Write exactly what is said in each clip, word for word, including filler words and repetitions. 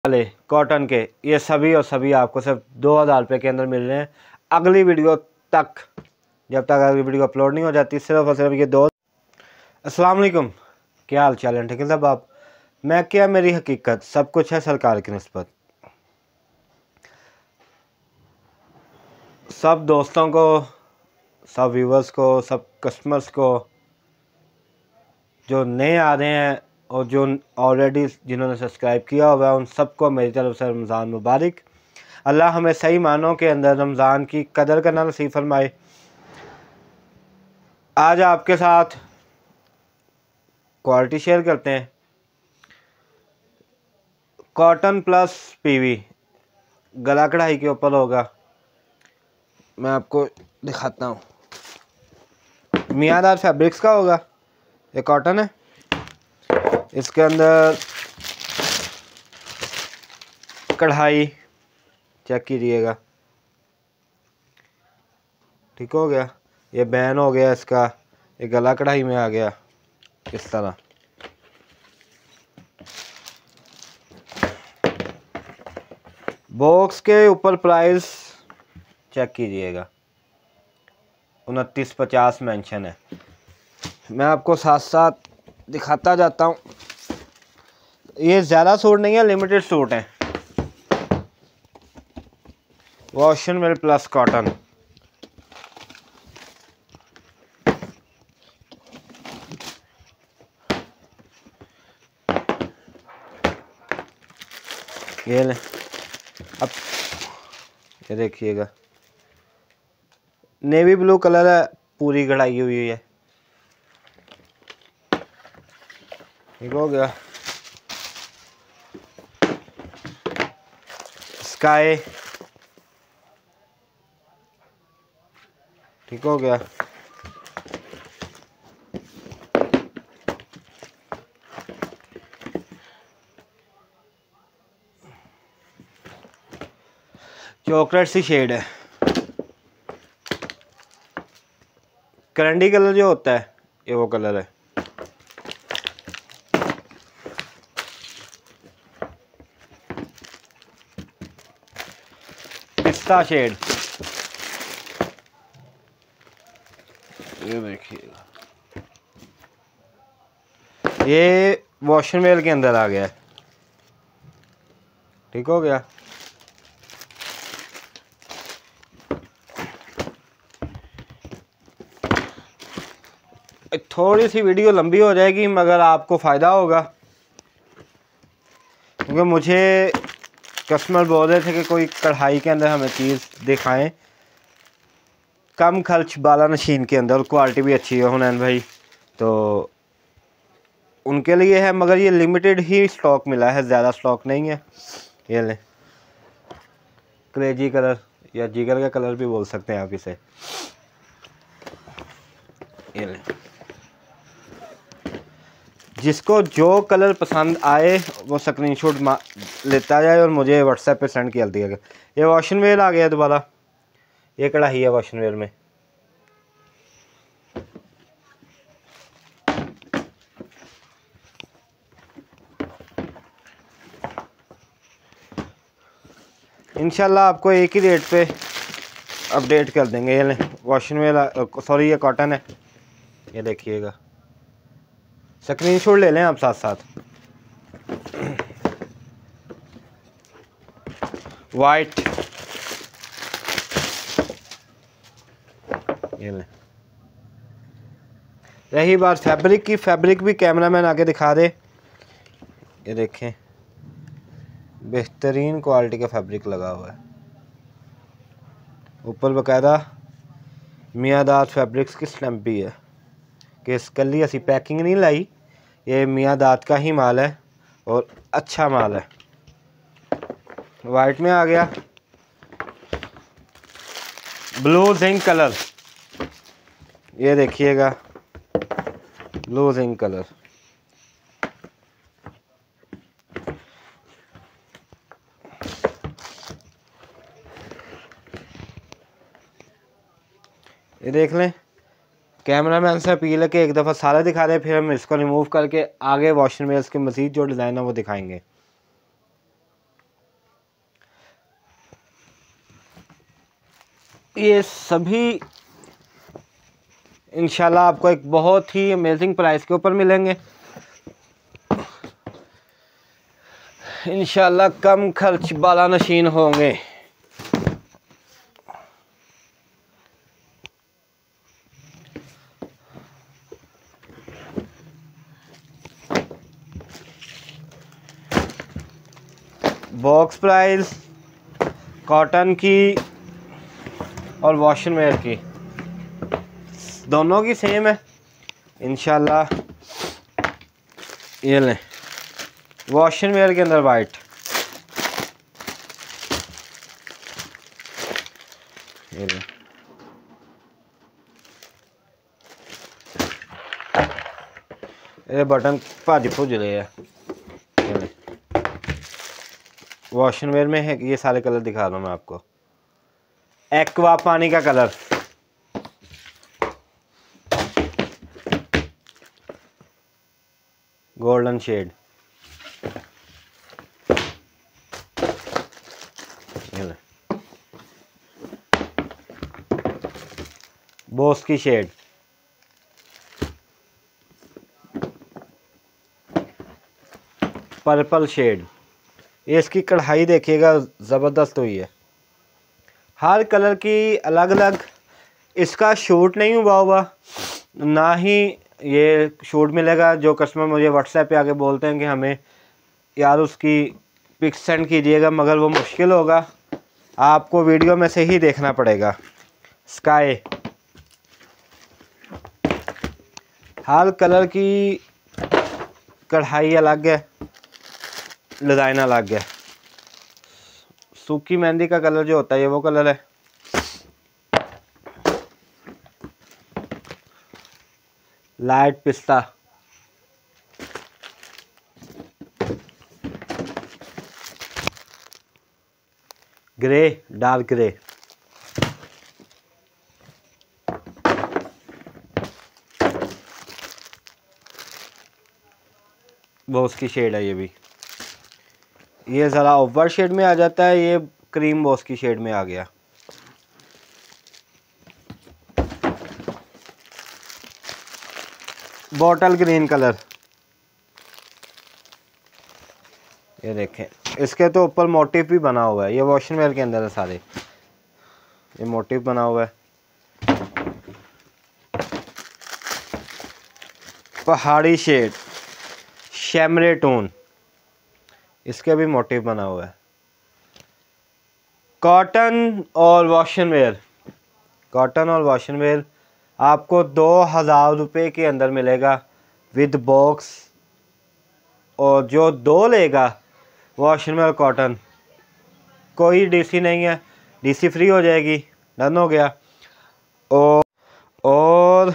वाले कॉटन के ये सभी और सभी आपको सिर्फ दो हज़ार रुपये के अंदर मिल रहे हैं। अगली वीडियो तक, जब तक अगली वीडियो अपलोड नहीं हो जाती, सिर्फ और सिर्फ ये दो। अस्सलाम वालेकुम, क्या हाल चाल है? ठीक है साहब। आप मैं क्या मेरी हकीकत सब कुछ है सरकार की निस्बत। सब दोस्तों को, सब व्यूवर्स को, सब कस्टमर्स को जो नए आ रहे हैं और जो ऑलरेडी जिन्होंने सब्सक्राइब किया हुआ है, उन सबको मेरी तरफ से रमज़ान मुबारक। अल्लाह हमें सही मानों के अंदर रमज़ान की कदर करना नसीब फरमाए। आज आपके साथ क्वालिटी शेयर करते हैं। कॉटन प्लस पीवी गला कढ़ाई के ऊपर होगा। मैं आपको दिखाता हूँ। मियाँदार फैब्रिक्स का होगा। ये कॉटन है, इसके अंदर कढ़ाई चेक कीजिएगा। ठीक हो गया। ये बैन हो गया इसका, ये गला कढ़ाई में आ गया इस तरह। बॉक्स के ऊपर प्राइस चेक कीजिएगा, उनतीस पचास मेंशन है। मैं आपको साथ साथ दिखाता जाता हूँ। ये ज़्यादा सूट नहीं है, लिमिटेड सूट हैं। वॉशन मिल प्लस कॉटन, ये ले। अब ये देखिएगा, नेवी ब्लू कलर है, पूरी कढ़ाई हुई है। ठीक हो गया। स्काई, ठीक हो गया। चॉकलेट सी शेड है। करंडी कलर जो होता है, ये वो कलर है। पिस्ता शेड, ये देखिएगा। ये वॉशन वेल के अंदर आ गया है। ठीक हो गया। थोड़ी सी वीडियो लंबी हो जाएगी मगर आपको फ़ायदा होगा, क्योंकि मुझे कस्टमर बोल रहे थे कि कोई कढ़ाई के अंदर हमें चीज़ दिखाएं कम खर्च बाला नशीन के अंदर और क्वालिटी भी अच्छी है हुनैन भाई, तो उनके लिए है। मगर ये लिमिटेड ही स्टॉक मिला है, ज़्यादा स्टॉक नहीं है। ये ले, क्रेजी कलर या जिगर का कलर भी बोल सकते हैं आप इसे। ये ले, जिसको जो कलर पसंद आए वो स्क्रीनशॉट लेता जाए और मुझे व्हाट्सएप पे सेंड कर दिया गया। ये वॉशन वेयर आ गया दोबारा। ये कढ़ाई है वॉशन वेयर में। इंशाल्लाह आपको एक ही रेट पे अपडेट कर देंगे। ये वॉशन वेयर, सॉरी ये कॉटन है। ये देखिएगा, स्क्रीनशॉट ले लें आप साथ साथ। वाइट, ये ले। रही बात फैब्रिक की, फैब्रिक भी कैमरामैन आके दिखा दे। ये देखें, बेहतरीन क्वालिटी का फैब्रिक लगा हुआ है। ऊपर बकायदा मियाँदार फैब्रिक्स की स्टैंप भी है कि इसकली असी पैकिंग नहीं लाई, ये मियाँदार का ही माल है और अच्छा माल है। वाइट में आ गया। ब्लू जिंक कलर, ये देखिएगा, ब्लू जिंक कलर। ये देख लें, कैमरामैन से अपील है कि एक दफ़ा सारा दिखा दें, फिर हम इसको रिमूव करके आगे वॉशिंग में इसके मज़ीद जो डिज़ाइन है वो दिखाएंगे। ये सभी इंशाल्लाह आपको एक बहुत ही अमेजिंग प्राइस के ऊपर मिलेंगे। इंशाल्लाह कम खर्च बाला नशीन होंगे। बॉक्स प्राइस कॉटन की और वॉशन वेयर की दोनों की सेम है इंशाल्लाह। ये लें वॉशन वेयर के अंदर वाइट, ये लें ये बटन भज भुज रहे हैं। वॉशन वेयर में है, ये सारे कलर दिखा रहा हूँ मैं आपको। एक्वा पानी का कलर, गोल्डन शेड, बोस की शेड, पर्पल शेड। ये इसकी कढ़ाई देखिएगा ज़बरदस्त हुई है। हर कलर की अलग अलग, इसका शूट नहीं हुआ हुआ, ना ही ये शूट मिलेगा। जो कस्टमर मुझे व्हाट्सएप पे आके बोलते हैं कि हमें यार उसकी पिक्स सेंड कीजिएगा, मगर वो मुश्किल होगा, आपको वीडियो में से ही देखना पड़ेगा। स्काई, हर कलर की कढ़ाई अलग है, डिज़ाइन अलग है। सूखी मेहंदी का कलर जो होता है ये वो कलर है। लाइट पिस्ता, ग्रे, डार्क ग्रे, बॉस की शेड है। ये भी ये ज़रा ओवर शेड में आ जाता है, ये क्रीम बॉस की शेड में आ गया। बॉटल ग्रीन कलर, ये देखें इसके तो ऊपर मोटिव भी बना हुआ है। ये वॉशन वेयर के अंदर है सारे, ये मोटिव बना हुआ है। पहाड़ी शेड, शैमरे टोन, इसके भी मोटिव बना हुआ है। कॉटन और वॉशन वेयर, कॉटन और वॉशन वेयर आपको दो हज़ार रुपये के अंदर मिलेगा विद बॉक्स। और जो दो लेगा वॉशन वेयर कॉटन, कोई डीसी नहीं है, डीसी फ्री हो जाएगी, डन हो गया। और और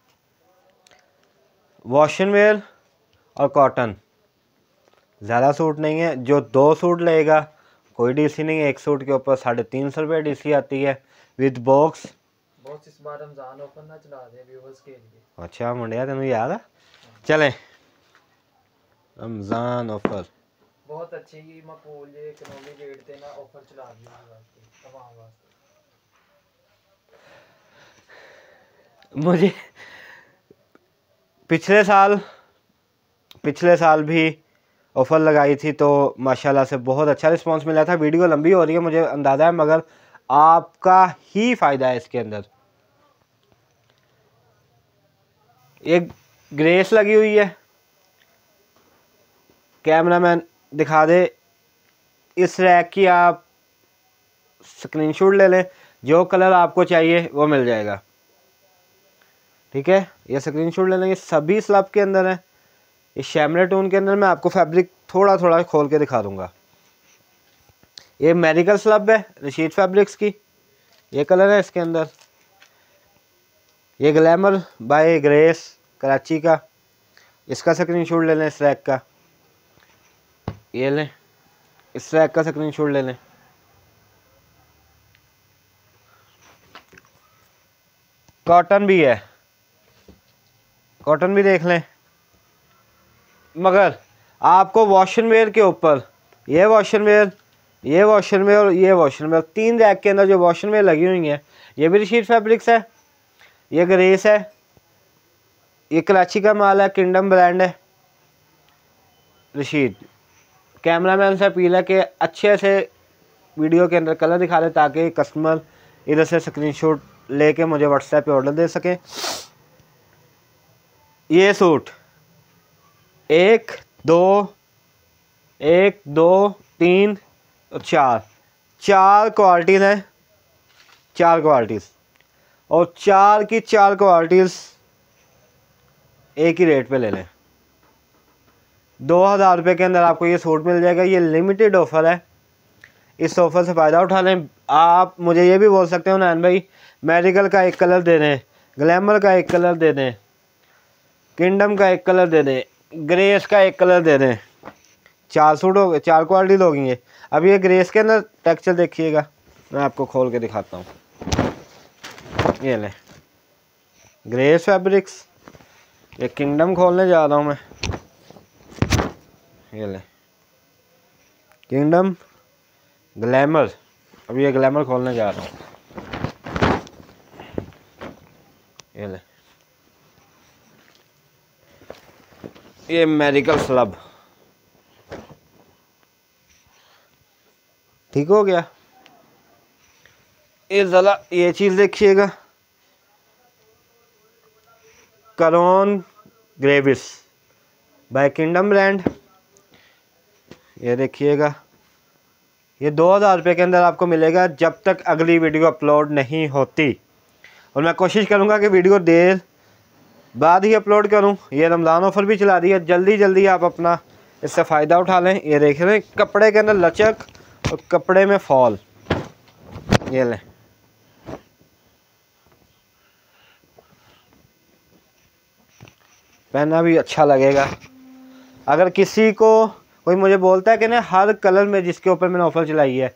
वॉशन वेयर और कॉटन ज़्यादा सूट नहीं है। जो दो सूट लेगा कोई डीसी नहीं है, एक सूट के ऊपर साढ़े तीन सौ रुपये डीसी आती है विद बॉक्स। बॉस इस बार रमजान ऑफर ना चला दे व्यूअर्स के लिए। अच्छा मुंडिया तेन याद है, चले रमजान ऑफर बहुत अच्छी ही मकबूल ये इकोनॉमी रेट ते ना ऑफर चला दिया वास्ते तमाम वास्ते। मुझे पिछले साल पिछले साल भी ऑफ़र लगाई थी तो माशाल्लाह से बहुत अच्छा रिस्पांस मिला था। वीडियो लंबी हो रही है मुझे अंदाज़ा है, मगर आपका ही फ़ायदा है इसके अंदर। एक ग्रेस लगी हुई है, कैमरामैन दिखा दे। इस रैक की आप स्क्रीनशॉट ले लें, जो कलर आपको चाहिए वो मिल जाएगा, ठीक है। ये स्क्रीनशॉट ले लेंगे, सभी स्लब के अंदर है। इस शैमरे टोन के अंदर मैं आपको फैब्रिक थोड़ा थोड़ा खोल के दिखा दूंगा। ये मेडिकल स्लब है रशीद फैब्रिक्स की, ये कलर है इसके अंदर। ये ग्लैमर बाय ग्रेस कराची का, इसका स्क्रीनशॉट ले लें। इस रैक का ये लें, इस रैक का स्क्रीनशॉट ले लें। कॉटन भी है, कॉटन भी देख लें। मगर आपको वॉशन वेयर के ऊपर, ये वॉशन वेयर ये वॉशर में और ये वॉशर में, तीन रैक के अंदर जो वॉशर में लगी हुई हैं। ये भी रशीद फैब्रिक्स है, ये ग्रेस है, ये कराची का माल है, किंगडम ब्रांड है। रशीद कैमरामैन से अपील है कि अच्छे से वीडियो के अंदर कलर दिखा दे ताकि कस्टमर इधर से स्क्रीनशॉट लेके मुझे व्हाट्सएप पे ऑर्डर दे सके। ये सूट एक दो एक दो तीन और चार चार क्वालिटीज़ हैं, चार क्वालिटीज़, और चार की चार क्वालिटीज़ एक ही रेट पे ले लें। दो हज़ार रुपये के अंदर आपको ये सूट मिल जाएगा। ये लिमिटेड ऑफ़र है, इस ऑफ़र से फ़ायदा उठा लें। आप मुझे ये भी बोल सकते हो नैन भाई मेडिकल का एक कलर दे दें, ग्लैमर का एक कलर दे दें, किंगडम का एक कलर दे दें, ग्रेस का एक कलर दे दें। चार सूट हो गए, चार क्वालिटी होगी ये। अब ये ग्रेस के अंदर टेक्सचर देखिएगा, मैं आपको खोल के दिखाता हूँ। ये ले ग्रेस फैब्रिक्स, ये किंगडम खोलने जा रहा हूँ मैं। ये ले किंगडम, ग्लैमर, अब ये ग्लैमर खोलने जा रहा हूँ। ये ले ये मेडिकल स्लब, ठीक हो गया। ये ज़रा ये चीज़ देखिएगा, करोन ग्रेविस बाय किंगडम ब्रांड। ये देखिएगा, ये दो हज़ार रुपये के अंदर आपको मिलेगा जब तक अगली वीडियो अपलोड नहीं होती। और मैं कोशिश करूँगा कि वीडियो देर बाद ही अपलोड करूँ। ये रमज़ान ऑफ़र भी चला दिया, जल्दी जल्दी आप अपना इससे फ़ायदा उठा लें। ये देख रहे हैं कपड़े के अंदर लचक और कपड़े में फॉल। ये लें पहनना भी अच्छा लगेगा। अगर किसी को कोई मुझे बोलता है कि ना हर कलर में जिसके ऊपर मैंने ऑफ़र चलाई है,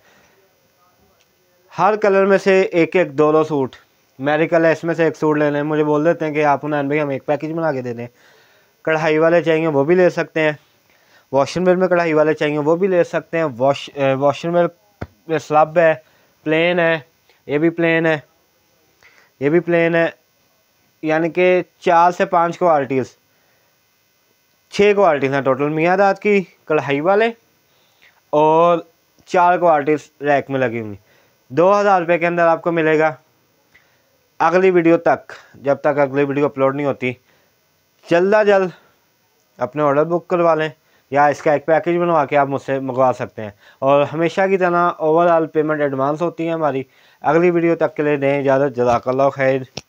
हर कलर में से एक एक दो दो सूट मेडिकल है, इसमें से एक सूट लेने, मुझे बोल देते हैं कि आप नैन भाई हम एक पैकेज बना के दे दें। कढ़ाई वाले चाहिए वो भी ले सकते हैं, वॉशर में कढ़ाई वाले चाहिए वो भी ले सकते हैं। वॉश वॉशर में स्लब है, प्लेन है, ये भी प्लेन है, ये भी प्लेन है, यानी कि चार से पाँच क्वालिटीज़, छः क्वालिटीज़ हैं टोटल मियादाद की कढ़ाई वाले, और चार क्वालिटीज़ रैक में लगी हुई। दो हज़ार रुपये के अंदर आपको मिलेगा। अगली वीडियो तक, जब तक अगली वीडियो अपलोड नहीं होती, जल्द अज जल्द अपने ऑर्डर बुक करवा लें या इसका एक पैकेज बनवा के आप मुझसे मंगवा सकते हैं। और हमेशा की तरह ओवरऑल पेमेंट एडवांस होती है हमारी। अगली वीडियो तक के लिए दें इजाज़त। जज़ाकल्लाह खैर।